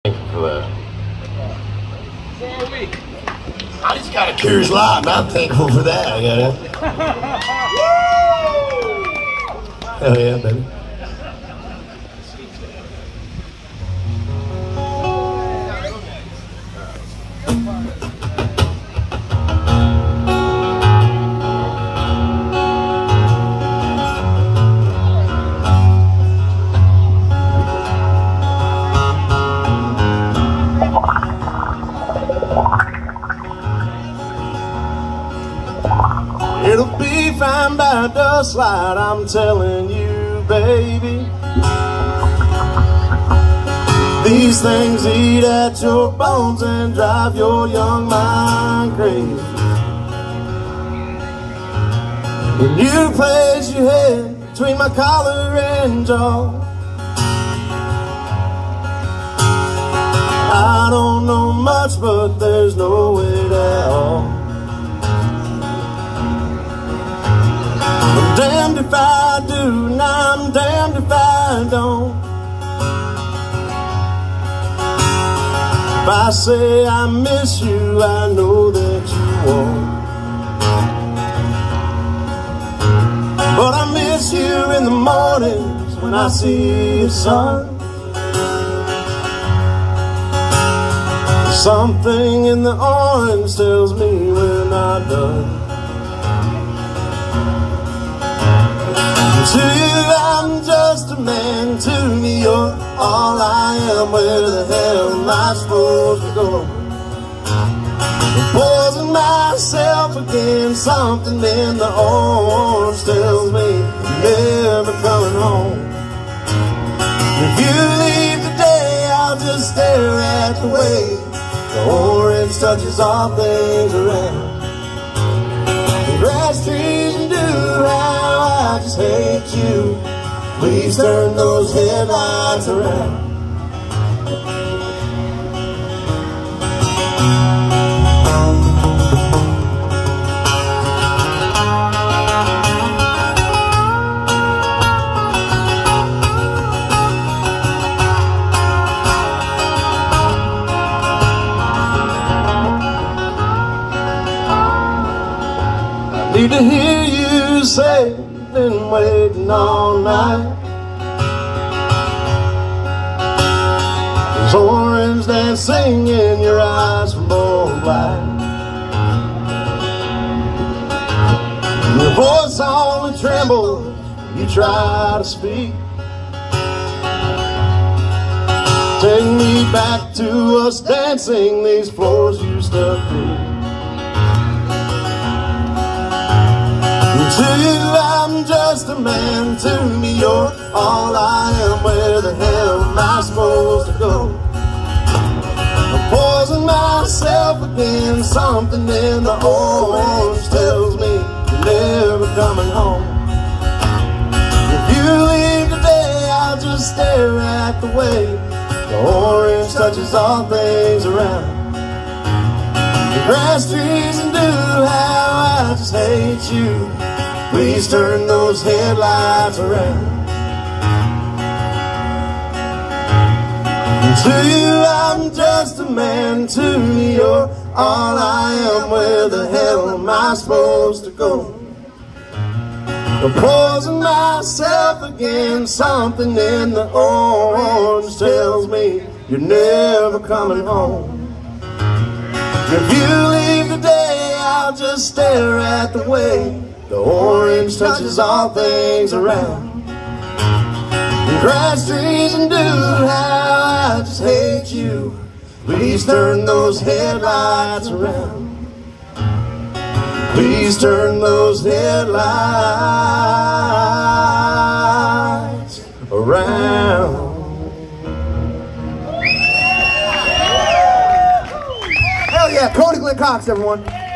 for that. I just got a curious lot, and I'm thankful for that. I got it. Hell yeah, baby. It'll be fine by dust light, I'm telling you, baby. These things eat at your bones and drive your young mind crazy. When you place your head between my collar and jaw, I don't know much, but there's no way at all. I'm damned if I do, and I'm damned if I don't. If I say I miss you, I know that you won't. But I miss you in the mornings when I see the sun. Something in the orange tells me we're not done. To you I'm just a man, to me you're all I am. Where the hell am I supposed to go? I'm poisoning myself again. Something in the orange tells me you're never coming home. If you leave today, I'll just stare at the way the orange touches all things around. The grass, trees, and dew, how I just hate you. Please turn those headlights around. Need to hear you say you've been waiting all night. There's orange dancing in your eyes from bold light. Your voice only trembles when you try to speak. Take me back to us dancing these floors used to be. To you I'm just a man, to me you're all I am. Where the hell am I supposed to go? I'm poisoning myself again. Something in the orange tells me you're never coming home. If you leave today, I'll just stare at the way the orange touches all things around. The grass, trees, and dew, how I just hate you. Please turn those headlights around. To you I'm just a man, to me you're all I am. Where the hell am I supposed to go? I'm poisoning myself again. Something in the orange tells me you're never coming home. If you leave today, I'll just stare at the way the orange touches all things around. And grass, trees, and dew, how I just hate you. Please turn those headlights around. Please turn those headlights around. Hell yeah, Cody Glen Cox, everyone.